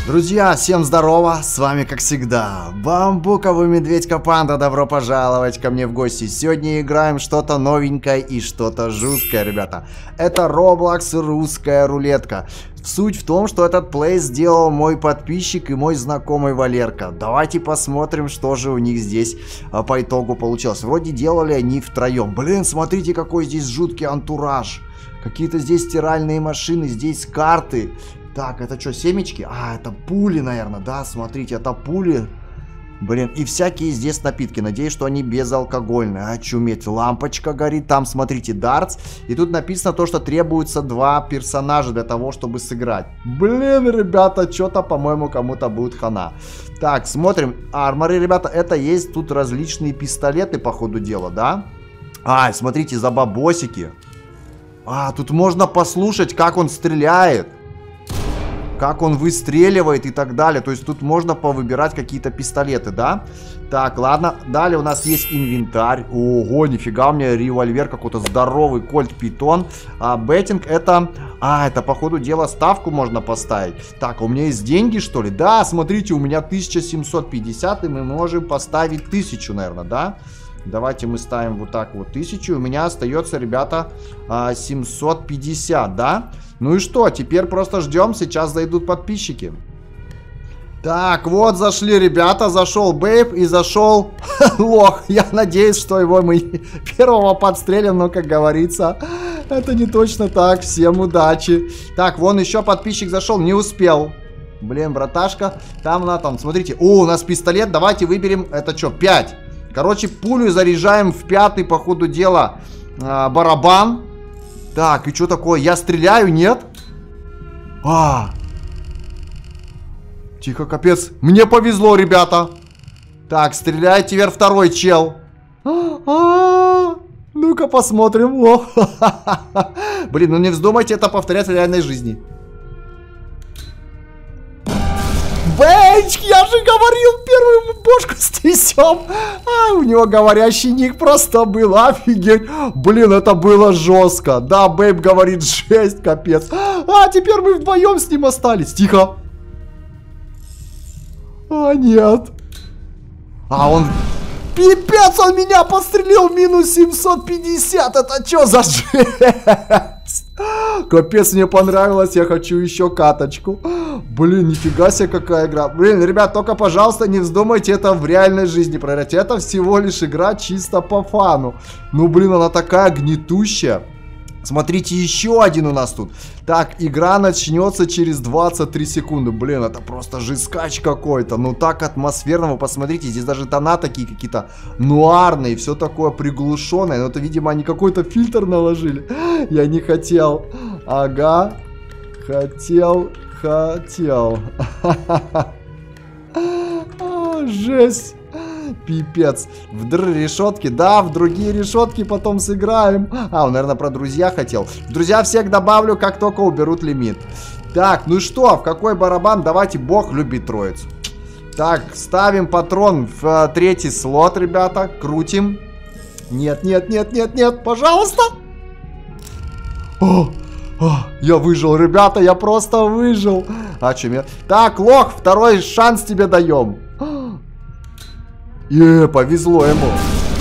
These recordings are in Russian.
Друзья, всем здорово, с вами как всегда Бамбуковый Медведька Панда, добро пожаловать ко мне в гости. Сегодня играем что-то новенькое и что-то жуткое, ребята. Это Roblox русская рулетка. Суть в том, что этот плей сделал мой подписчик и мой знакомый Валерка. Давайте посмотрим, что же у них здесь по итогу получилось. Вроде делали они втроем. Блин, смотрите, какой здесь жуткий антураж. Какие-то здесь стиральные машины, здесь карты. Так, это что, семечки? А, это пули, наверное, да, смотрите, это пули. Блин, и всякие здесь напитки. Надеюсь, что они безалкогольные. Очуметь, лампочка горит. Там, смотрите, дартс. И тут написано то, что требуется 2 персонажа для того, чтобы сыграть. Блин, ребята, что-то, по-моему, кому-то будет хана. Так, смотрим. Арморы, ребята, это есть тут различные пистолеты, по ходу дела, да? А, смотрите, за бабосики. А, тут можно послушать, как он стреляет. Как он выстреливает и так далее. То есть тут можно повыбирать какие-то пистолеты, да? Так, ладно. Далее у нас есть инвентарь. Ого, нифига, у меня револьвер какой-то здоровый, кольт питон. А беттинг это... А, это по ходу дела ставку можно поставить. Так, а у меня есть деньги, что ли? Да, смотрите, у меня 1750, и мы можем поставить 1000, наверное, да? Давайте мы ставим вот так вот 1000. У меня остается, ребята, 750, да? Ну и что? Теперь просто ждем. Сейчас зайдут подписчики. Так, вот зашли ребята. Зашел Бейб и зашел Лох. Я надеюсь, что его мы первого подстрелим. Но, как говорится, это не точно так. Всем удачи. Так, вон еще подписчик зашел. Не успел. Блин, браташка. Там, смотрите. О, у нас пистолет. Давайте выберем. Это что, 5. Короче, пулю заряжаем в 5-й, по ходу дела, барабан. Так, и что такое? Я стреляю, нет? Тихо, капец. Мне повезло, ребята. Так, стреляет теперь второй чел. Ну-ка посмотрим. Блин, ну не вздумайте это повторять в реальной жизни. Бэйч, я же говорил, первую бошку снесем. А, у него говорящий ник просто был, офигеть. Блин, это было жестко. Да, Бэйб говорит, жесть, капец. А, теперь мы вдвоем с ним остались. Тихо. А, нет. А, он... Пипец, он меня подстрелил, минус 750. Это что за жесть? Капец, мне понравилось, я хочу еще каточку. Блин, нифига себе какая игра. Блин, ребят, только, пожалуйста, не вздумайте это в реальной жизни проверять. Это всего лишь игра чисто по фану. Ну, блин, она такая гнетущая. Смотрите, еще один у нас тут. Так, игра начнется через 23 секунды. Блин, это просто жескач какой-то. Ну, так атмосферно. Вы посмотрите, здесь даже тона такие какие-то нуарные. Все такое приглушенное. Но это, видимо, они какой-то фильтр наложили. Я не хотел. Ага. Хотел. Жесть. Пипец. В решетки. Да, в другие решетки потом сыграем. А, он, наверное, про друзья хотел. Друзья всех добавлю, как только уберут лимит. Так, ну что, в какой барабан? Давайте, Бог любит троицу. Так, ставим патрон в 3-й слот, ребята. Крутим. Нет, пожалуйста. Я выжил, ребята, я просто выжил. А что, мне... Так, Лох, второй шанс тебе даем. Повезло ему.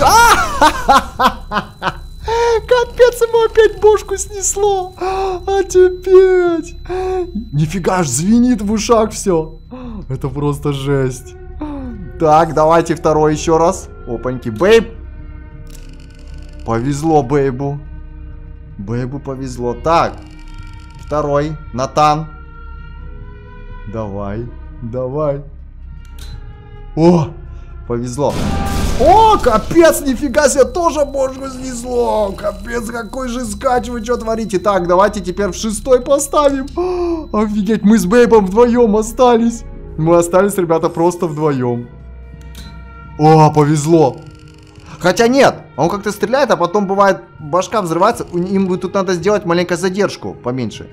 Капец, ему опять бошку снесло. Опять. Нифига, аж звенит в ушах все. Это просто жесть. Так, давайте второй еще раз. Опаньки, Бейб. Повезло Бейбу. Бейбу повезло. Так, второй, Натан. Давай. О, повезло. О, капец, нифига себе, тоже бошку снесло. Капец, какой же скач, вы что творите? Так, давайте теперь в 6-й поставим. Офигеть, мы с Бейбом вдвоем остались. Мы остались, ребята, просто вдвоем. О, повезло. Хотя нет, он как-то стреляет, а потом бывает башка взрывается. Им тут надо сделать маленькую задержку, поменьше.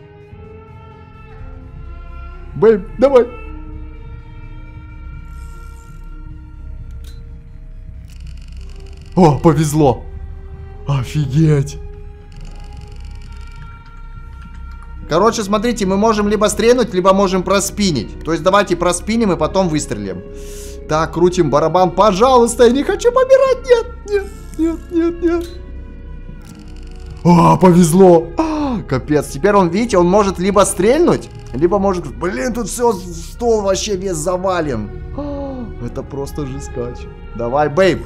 Бэйб, давай. О, повезло. Офигеть. Короче, смотрите, мы можем либо стрельнуть, либо можем проспинить. То есть давайте проспиним и потом выстрелим. Так, крутим барабан. Пожалуйста, я не хочу помирать. Нет, нет, нет, нет, нет. А, повезло. Капец. Теперь он, видите, он может либо стрельнуть, либо может... Блин, тут все, стол вообще весь завален. Это просто жескач. Давай, бейб.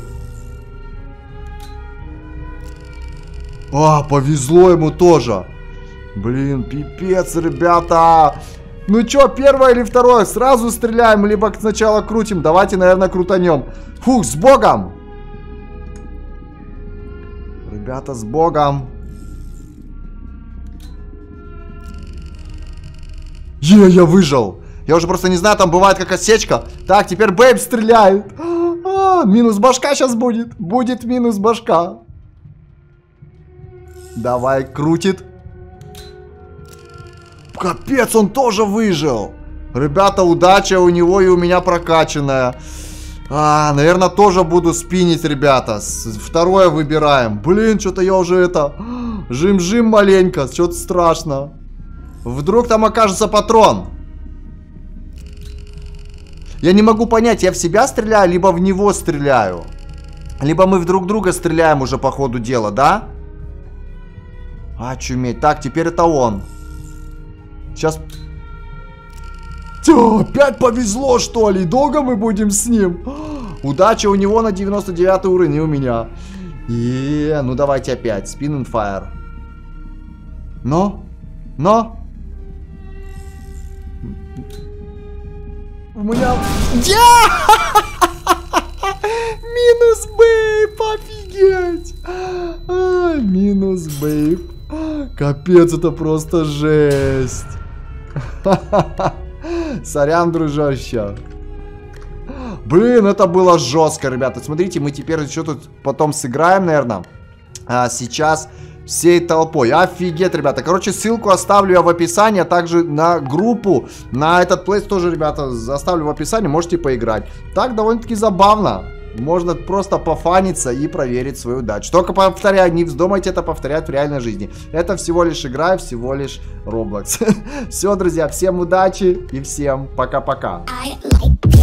А, повезло ему тоже. Блин, пипец, ребята. Ну чё, первое или второе? Сразу стреляем, либо сначала крутим. Давайте, наверное, крутанем. Фух, с Богом. Ребята, с Богом. Я выжил. Я уже просто не знаю, там бывает как осечка. Так, теперь бейб стреляет. Минус башка сейчас будет. Будет минус башка. Давай, крутит. Капец, он тоже выжил. Ребята, удача у него и у меня прокачанная. Наверное, тоже буду спинить, ребята. Второе выбираем. Блин, что-то я уже это... Жим-жим маленько, что-то страшно. Вдруг там окажется патрон. Я не могу понять, я в себя стреляю, либо в него стреляю. Либо мы в друг друга стреляем уже по ходу дела, да? Очуметь. Так, теперь это он. Сейчас... Опять повезло, что ли? Долго мы будем с ним? Удача у него на 99 уровень и у меня. Ну давайте опять. Spin and fire. Но? У меня... Минус бейб, офигеть! Минус бейб. Капец, это просто жесть. Сорян, дружаща. Блин, это было жестко, ребята. Смотрите, мы теперь еще тут потом сыграем, наверное. Сейчас всей толпой. Офигеть, ребята. Короче, ссылку оставлю я в описании, а также на группу. На этот плейс тоже, ребята, оставлю в описании. Можете поиграть. Так, довольно-таки забавно. Можно просто пофаниться и проверить свою удачу. Только повторяю, не вздумайте это повторять в реальной жизни. Это всего лишь игра, всего лишь Roblox. Все, друзья, всем удачи и всем пока-пока.